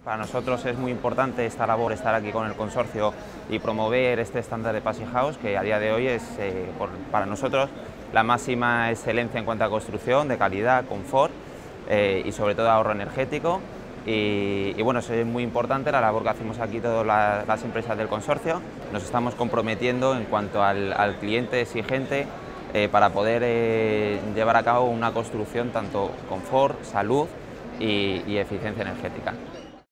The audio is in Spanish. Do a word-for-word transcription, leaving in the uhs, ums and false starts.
Para nosotros es muy importante esta labor, estar aquí con el consorcio y promover este estándar de Passage House, que a día de hoy es eh, por, para nosotros la máxima excelencia en cuanto a construcción, de calidad, confort eh, y sobre todo ahorro energético. Y, y bueno, eso es muy importante la labor que hacemos aquí todas las, las empresas del consorcio. Nos estamos comprometiendo en cuanto al, al cliente exigente eh, para poder eh, llevar a cabo una construcción tanto confort, salud y, y eficiencia energética.